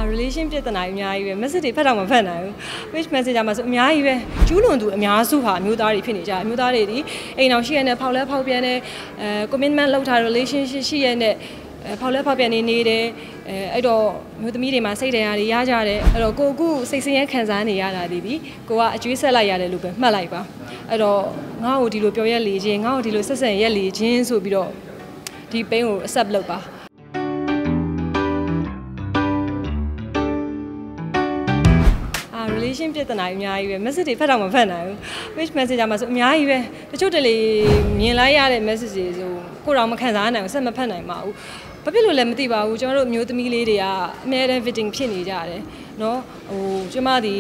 relation ပြဿနာအများကြီးပဲ message တွေဖတ်တော့မဖတ်နိုင်ဘူး page messenger မှာဆိုအများကြီးပဲကျူးလွန်သူအများစုဟာအမျိုးသားတွေဖြစ်နေကြအမျိုးသားတွေဒီအိမ်အောင်ရှိရတဲ့ဖောက်လဲဖောက်ပြန်တဲ့commitment လောက်ထား relationship ရှိရတဲ့ဖောက်လဲဖောက်ပြန်နေတယ်အဲ့တော့မျိုးသမီးတွေမှာစိတ်တရားတွေရကြတယ်အဲ့တော့ကိုအခုစိတ်ဆင်းရဲခံစားနေရတာဒီကိုကအကျွေးဆက်လိုက်ရတယ်လို့ပဲမှတ်လိုက်ပါအဲ့တော့ငါ့ကိုဒီလိုပြောရက်လေခြင်းငါ့ကိုဒီလိုဆက်ဆံရက်လေခြင်းဆိုပြီးတော့ဒီ pain ကို accept လုပ်ပါrelation ပြဿနာအများကြီးပဲ message တွေဖတ်တော့မဖတ်နိုင်ဘူး page messenger မှာဆိုအများကြီးပဲတချို့တလေမြင်လိုက်ရတဲ့ message တွေဆိုကိုယ်တော့မခံစားနိုင်ဘူးဆက်မဖတ်နိုင်ပါဘူးဘာဖြစ်လို့လဲမသိပါဘူးကျွန်တော်တို့မျိုးသမီးလေးတွေကအများအား victim ဖြစ်နေကြတယ်เนาะကျမဒီ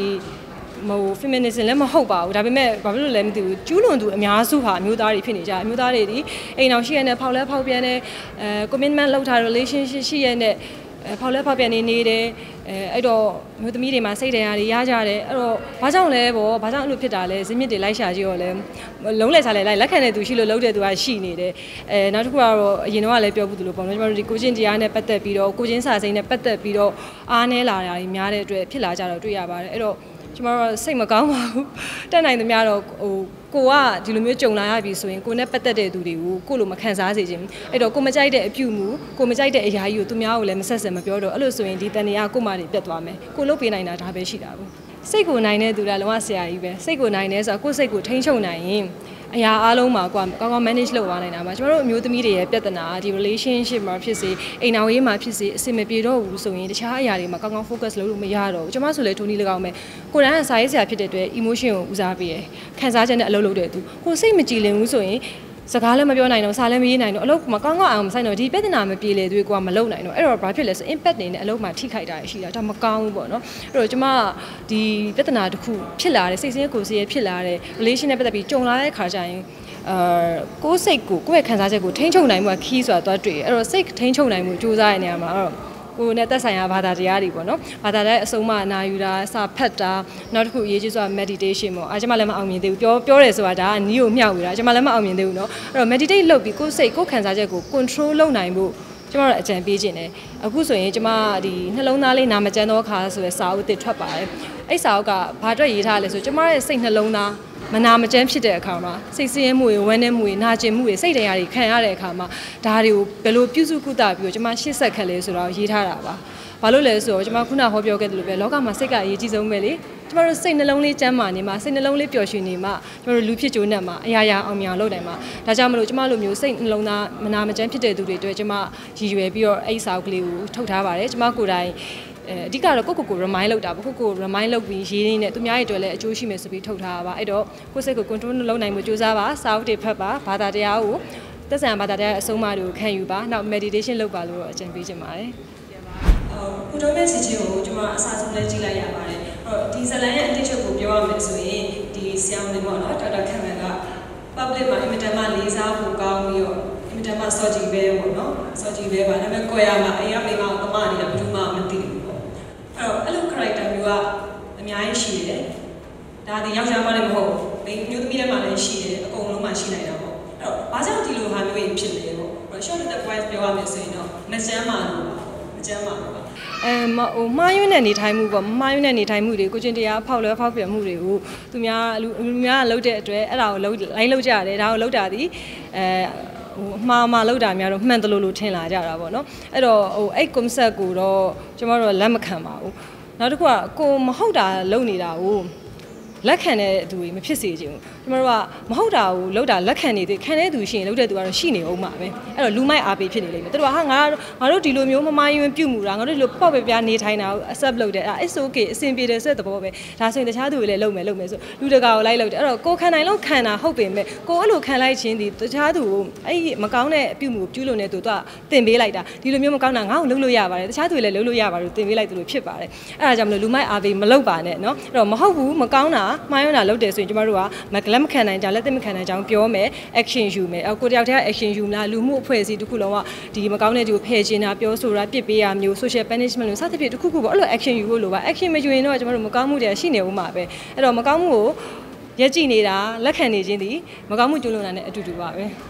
feminism လည်းမဟုတ်ပါဘူးဒါပေမဲ့ဘာဖြစ်လို့လဲမသိဘူးကျူးလွန်သူအများစုဟာအမျိုးသားတွေဖြစ်နေကြအမျိုးသားတွေဒီအိမ်အောင်ရှိရတဲ့ဖောက်လဲဖောက်ပြန်တဲ့commitment လောက်ထား relationship ရှိရတဲ့ဖောက်လဲဖောက်ပြန်နေတယ်အဲ့တော့မျိုးသမီးတွေမှာစိတ်တရားတွေရကြတယ်အဲ့တော့ဘာကြောင့်လဲပေါ့ဘာကြောင့်အဲ့လိုဖြစ်တာလဲဇင်းမြစ်တွေလိုက်ရှာကြည့်တော့လဲလုံးလဲချလဲလိုက်လက်ခံတဲ့သူရှိလို့လုံးတဲ့သူကရှိနေတယ်နောက်တစ်ခုကတော့အရင်တော့လည်းပြောဘူးသူလို့ပေါ့နော်ကျွန်တော်တို့ဒီကိုချင်းတရားနဲ့ပတ်သက်ပြီးတော့ကိုချင်းစာစိမ်းနဲ့ပတ်သက်ပြီးတော့အားနည်းလာတာတွေများတဲ့အတွက်ဖြစ်လာကြတော့တွေ့ရပါတယ်အဲ့တော့ကျွန်တော်တို့စိတ်မကောင်းပါဘူးတက်နိုင်သမျှတော့ကိုကဒီလိုမျိုးကြုံလာရပြီဆိုရင်ကိုနဲ့ပတ်သက်တဲ့သူတွေကိုကိုလိုမခံစားစေချင်ဘူးအဲ့တော့ကိုမကြိုက်တဲ့အပြုမှုကိုမကြိုက်တဲ့အရာကြီးကိုသူများကိုလည်းမဆက်စင်မပြောတော့အဲ့လိုဆိုရင်ဒီတန်တရားကိုမှတွေပြတ်သွားမယ်ကိုလုပ်ပေးနိုင်တာဒါပဲရှိတာဘူးစိတ်ကိုနိုင်တဲ့သူကလုံးဝဆရာကြီးပဲစိတ်ကိုနိုင်တယ်ဆိုတော့ကိုယ်စိတ်ကိုထိန်းချုပ်နိုင်ရင်အရာအားလုံးမှာကောင်းကောင်း manage လုပ်သွားနိုင်တာပါကျွန်တော်တို့အမျိုးသမီးတွေရဲ့ပြဿနာဒီ relationship မှာဖြစ်စေအိမ်တော်ရေးမှာဖြစ်စေအဆင်မပြေတော့ဘူးဆိုရင်တခြားအရာတွေမှာကောင်းကောင်း focus လုပ်လို့မရတော့ဘူးကျွန်မဆိုလေထိုးနည်း၎င်းပဲကိုယ်တိုင်ကစာရေးဆရာဖြစ်တဲ့အတွက် emotion ကိုဦးစားပေးရယ်ခံစားချက်နဲ့အလုပ်လုပ်တဲ့သူကိုစိတ်မကြည်လင်ဘူးဆိုရင်စကားလည်းမပြောနိုင်တော့စာလည်းမရေးနိုင်တော့အလုပ်မကောင်းအောင်မဆိုင်တော့ဒီပြဿနာမပြေလေသူကမလုပ်နိုင်တော့အဲ့တော့ဘာဖြစ်လဲဆို impact နေနဲ့အလုပ်မှာထိခိုက်တာရှိတာဒါမကောင်းဘူးပေါ့နော်အဲ့တော့ကျွန်မဒီပြဿနာတစ်ခုဖြစ်လာတဲ့စိတ်ဆင်းရဲကိုယ်ဆင်းရဲဖြစ်လာတဲ့ relation နဲ့ပတ်သက်ပြီးကြုံလာတဲ့ခါကျရင်ကိုယ်စိတ်ကိုကိုယ့်ရဲ့ခံစားချက်ကိုထိန်းချုပ်နိုင်မှုက key ဆိုတာသွားတွေ့ရအဲ့တော့စိတ်ထိန်းချုပ်နိုင်မှုစူးစမ်းရတဲ့နေရာမှာအဲ့တော့ကိုယ်နဲ့သက်ဆိုင်ရာဘာသာတရားတွေပေါ့နော်ဘာသာတဲ့အဆုံးအမနာယူတာစာဖတ်တာနောက်တစ်ခုအရေးကြီးဆိုတာ meditation ပေါ့ကျွန်မလည်းမအောင်မြင်သေးဘူးပြောတယ်ဆိုတာဒါကနီးကိုမြောက်နေတာကျွန်မလည်းမအောင်မြင်သေးဘူးเนาะအဲ့တော့ meditate လုပ်ပြီးကိုယ်စိတ်ကိုယ်ခံစားချက်ကို control လုပ်နိုင်ဖို့ကျွန်တော်တို့အကြံပေးခြင်းတယ်အခုဆိုရင်ကျွန်မဒီနှလုံးသားလေးနာမကျန်းသောခါဆိုတဲ့စာအုပ်တစ်ထွက်ပါတယ်အဲ့စာအုပ်ကဘာအတွက်ရေးထားလဲဆိုကျွန်မရဲ့စိတ်နှလုံးသားမနာမကျန်းဖြစ်တဲ့အခါမှာစိတ်ဆင်းရဲမှုတွေဝမ်းနည်းမှုတွေနာကျင်မှုတွေစိတ်တရားတွေခံရတဲ့အခါမှာဒါတွေကိုဘယ်လိုပြုစုကုသပြီးတော့ကျွန်မရှေ့ဆက်ခက်လဲဆိုတော့ရေးထားတာပါဘာလို့လဲဆိုတော့ကျွန်မခုနဟောပြောခဲ့တယ်လို့ပဲလောကမှာစိတ်ကအရေးကြီးဆုံးပဲလေကျွန်တော်တို့စိတ်နှလုံးလေးကျန်းမာနေမှာစိတ်နှလုံးလေးပျော်ရွှင်နေမှာကျွန်တော်တို့လူဖြစ်ကြိုးနဲ့မှာအရာရာအောင်မြင်အောင်လုပ်နိုင်မှာဒါကြောင့်မလို့ကျွန်မလိုမျိုးစိတ်နှလုံးသားမနာမကျန်းဖြစ်တဲ့သူတွေအတွက်ကျွန်မရည်ရွယ်ပြီးတော့အဲ့ဒီစာအုပ်ကလေးကိုထုတ်ထားပါတယ်ကျွန်မကိုယ်တိုင်အဓိကတော့ကို remind လုပ်တာပေါ့ကို remind လုပ်ပြီးရေးနေသူများရဲ့အတွက်လည်းအကျိုးရှိမယ်ဆိုပြီးထုတ်ထားတာပါအဲ့တော့ကိုယ်စိတ်ကို control လုပ်နိုင်မှုစူးစမ်းပါစာအုပ်တွေဖတ်ပါဘာသာတရားကိုသက်ဆိုင်ရာဘာသာတရားအဆုံးအမတွေကိုခံယူပါနောက် meditation လုပ်ပါလို့အကြံပေးချင်ပါတယ်ခုတော့ message ကိုကျွန်မအစားဆုံးလည်းကြည့်လိုက်ရပါတယ်ဒီဇလန်ရဲ့အတိတ်ချုပ်ကိုပြောရမယ်ဆိုရင်ဒီဆရာဝန်တွေပေါ့နော်ဒေါက်တာခန့်မန်က public မှာအင်မတန်မှလေးစားဖို့ကောင်းပြီးတော့အင်မတန်မှစောကြည့်ပဲပေါ့နော်စောကြည့်ပဲပါဒါပေမဲ့ကိုယ်ရမှာအိမ်ကမိမအောင်တမနေတာဘယ်သူမှမသိဘူးပေါ့အဲ့လို character မျိုးကအများကြီးရှိတယ်ဒါဒီယောက်ျားမလည်းမဟုတ်ဘူးမျိုးသမီးတွေမှာလည်းရှိတယ်အကုန်လုံးမှာရှိနိုင်တာပေါ့အဲ့တော့ဘာကြောင့်ဒီလိုဟာမျိုးကြီးဖြစ်လဲပေါ့ short the voice ပြောရမယ်ဆိုရင်တော့မကျမ်းမာလို့မကျမ်းမာလို့မှားယွင်းတဲ့နေထိုင်မှုပေါ့မှားယွင်းတဲ့နေထိုင်မှုတွေကိုချင်းတရားဖောက်လွဲဖောက်ပြန်မှုတွေကိုသူများလူများလှုပ်တဲ့အတွက်အဲ့ဒါကိုလိုက်လှုပ်ကြရတယ်ဒါကိုလှုပ်တာဒီမှားလှုပ်တာများတော့မှန်တယ်လို့ထင်လာကြတာပေါ့နော်အဲ့တော့အဲ့ concept ကိုတော့ကျွန်တော်တို့လက်မခံပါဘူးနောက်တစ်ခုကကိုမဟုတ်တာလုပ်နေတာကိုလက်ခံတဲ့သူတွေမဖြစ်စေချင်ဘူးကျွန်တော်တို့ကမဟုတ်တာကိုလောက်တာလက်ခံနေသေးခံတဲ့သူရှိရင်လောက်တဲ့သူကတော့ရှိနေအောင်ပါပဲအဲ့တော့လူမိုက်အားပေးဖြစ်နေလိမ့်မယ်သူတို့ကဟာငါတို့ဒီလိုမျိုးမမိုင်းယွန်းပြုတ်မှုတာငါတို့ဒီလိုပေါ့ပဲပြားနေထိုင်တာကို accept လုပ်တယ်အဲ့ it's okay အဆင်ပြေတယ်ဆိုတဲ့သဘောပဲဒါဆိုရင်တခြားသူတွေလည်းလုပ်မယ်ဆိုလူတကာကိုလိုက်လုပ်တယ်အဲ့တော့ကိုခံနိုင်လို့ခံတာဟုတ်ပေမဲ့ကိုအဲ့လိုခံလိုက်ခြင်းဒီတခြားသူကိုအဲ့မကောင်းတဲ့အပြုတ်မှုကိုပြုလုပ်နေသူကတင်ပေးလိုက်တာဒီလိုမျိုးမကောင်းတာငါ့ကိုလုပ်လို့ရပါတယ်တခြားသူတွေလည်းလုပ်လို့ရပါတယ်တင်ပေးလိုက်သူလို့ဖြစ်ပါတယ်အဲ့ဒါကြောင့်မလို့လူမိုက်အားပေးမလုပ်ပါနဲ့เนาะအဲ့တော့မဟုတ်ဘူးမကောင်းတာမှားယွန်းတာလုပ်တယ်ဆိုရင်ကျမတို့ကလက်မခံနိုင်ကြလက်သိမခံနိုင်ကြအောင်ပြောမယ် action ယူမယ်ကိုတယောက်တည်း action ယူမလားလူမှုအဖွဲ့အစည်းတစ်ခုလုံးကဒီမကောင်းတဲ့သူကိုဖယ်ကျင်တာပြောဆိုတာပြစ်ပေးရမျိုး social punishment လို့စသဖြင့်တစ်ခုခုပေါ့အဲ့လို action ယူဖို့လိုပါ action မယူရင်တော့ကျမတို့မကောင်းမှုတွေရှိနေဦးမှာပဲအဲ့တော့မကောင်းမှုကိုရက်ကြည့်နေတာလက်ခံနေခြင်းဒီမကောင်းမှုကျူးလွန်တာနဲ့အတူတူပါပဲ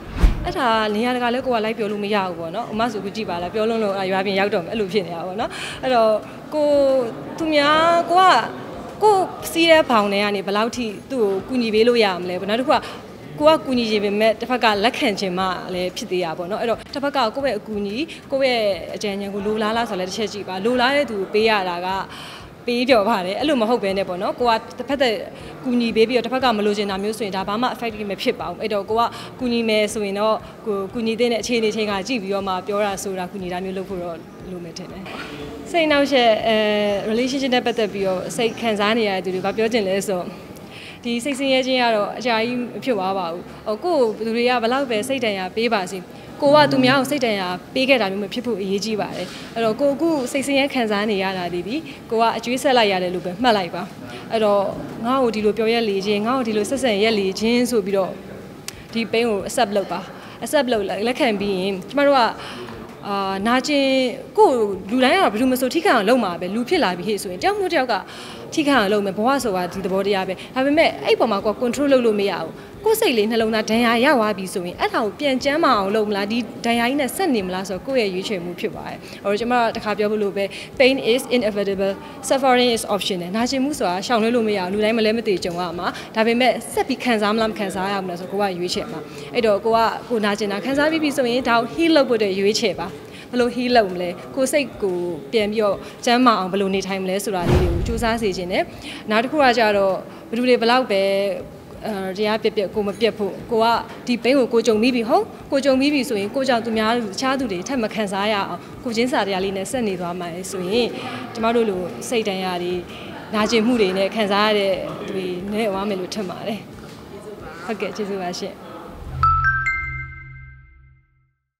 အဲ့ဒါနေရာတကာလည်းကိုကလိုက်ပြောလို့မရဘူးပေါ့နော်အမဆိုကူကြည့်ပါလားပြောလုံးလို့ရွာပြင်ရောက်တော့မယ်အဲ့လိုဖြစ်နေတာပေါ့နော်အဲ့တော့ကိုသူများကိုစီးတဲ့ဘောင်တွေကနေဘယ်လောက်ထိသူ့ကိုကူညီပေးလို့ရမလဲပေါ့နောက်တစ်ခုကကိုကကူညီခြင်းပဲမဲ့တစ်ဖက်ကလက်ခံခြင်းမှလည်းဖြစ်သေးတာပေါ့နော်အဲ့တော့တစ်ဖက်ကကိုယ့်ရဲ့အကူအညီကိုယ့်ရဲ့အကြံဉာဏ်ကိုလိုလားလားဆိုလည်းတစ်ချက်ကြည့်ပါလိုလားတဲ့သူပေးရတာကပေးပြောပါတယ်အဲ့လိုမဟုတ်ဘဲနဲ့ပေါ့နော်ကိုကတစ်ဖက်သက်ကူညီပေးပြီးတော့တစ်ဖက်ကမလိုချင်တာမျိုးဆိုရင်ဒါဘာမှ effective မဖြစ်ပါဘူးအဲ့တော့ကိုကကူညီမယ်ဆိုရင်တော့ကိုကူညီတဲ့အခြေအနေချင်းကကြည့်ပြီးတော့မှပြောတာဆိုတာကူညီတာမျိုးလုပ်ဖို့တော့လိုမယ်ထင်တယ်စိတ်နှောက်ယှက် relationship နဲ့ပတ်သက်ပြီးတော့စိတ်ခံစားနေရတဲ့သူတွေဘာပြောချင်လဲဆိုဒီစိတ်ဆင်းရဲခြင်းကတော့အကြာကြီးမဖြစ်သွားပါဘူး။ကိုယ့်ဘယ်သူတွေကဘယ်လောက်ပဲစိတ်တန်ရာပေးပါစေ။ကိုကသူများကိုစိတ်တန်ရာပေးခဲ့တာမျိုးမဖြစ်ဖို့အရေးကြီးပါတယ်။အဲ့တော့ကိုအခုစိတ်ဆင်းရဲခံစားနေရတာဒီကိုကအကျွေးဆက်လိုက်ရတယ်လို့ပဲမှတ်လိုက်ပါ။အဲ့တော့ငါ့ကိုဒီလိုပြောရက်လေခြင်းငါ့ကိုဒီလိုဆက်ဆံရက်လေခြင်းဆိုပြီးတော့ဒီပိန်းကို accept လုပ်ပါ။ accept လုပ်လက်ခံပြီးရင်ကျမတို့ကနာကျင်ကိုလူတိုင်းကတော့ဘယ်သူမှဆိုထိခံအောင်လုပ်မှာပဲလူဖြစ်လာပြီဟဲ့ဆိုရင်တယောက်မျိုးတယောက်ကထိခံအောင်လုပ်မယ်ဘဝဆိုတာဒီသဘောတရားပဲဒါပေမဲ့အဲ့ပေါ်မှာကို control လုပ်လို့မရဘူးကိုယ်စိတ်လေးနှလုံးသားဒဏ်ရာရသွားပြီဆိုရင်အဲ့ဒါကိုပြန်ကျန်းမအောင်လုပ်မလားဒီဒဏ်ရာကြီးနဲ့ဆက်နေမလားဆိုတော့ကိုယ့်ရဲ့ရွေးချယ်မှုဖြစ်ပါတယ်ဟိုကျွန်မတခါပြောလို့ပဲ pain is inevitable suffering is optional နာကျင်မှုဆိုတာရှောင်လွှဲလို့မရဘူးလူတိုင်းမလဲမသိကြုံရမှာဒါပေမဲ့ဆက်ပြီးခံစားမလားမခံစားရဘူးလားဆိုတော့ကိုကရွေးချယ်မှာအဲ့တော့ကိုနာကျင်တာခံစားပြီးပြီဆိုရင်ဒါကို heal လုပ်ဖို့တဲ့ရွေးချယ်ပါဘယ်လို heal လုပ်မလဲကိုစိတ်ကိုပြန်ပြီးတော့ကျန်းမာအောင်ဘယ်လိုနေထိုင်မလဲဆိုတာလေးတွေကိုစူးစမ်းစေခြင်းနဲ့နောက်တစ်ခုကကြတော့ဘယ်သူတွေဘယ်လောက်ပဲတရားပြက်ကိုမပြက်ဖို့ကိုကဒီဘိန်းကိုကြုံပြီးပြီဟုတ်ကိုကြုံပြီးပြီဆိုရင်ကိုကြောင့်သူများတခြားသူတွေထပ်မခံစားရအောင်ကိုချင်းစာတရားလေးနဲ့ဆက်နေသွားမှာဆိုရင်ကျမတို့လိုစိတ်တန်ရာတွေနာကျင်မှုတွေနဲ့ခံစားရတဲ့တွေနဲ့ဝါမယ်လို့ထင်ပါတယ်ဟုတ်ကဲ့ကျေးဇူးပါရှင်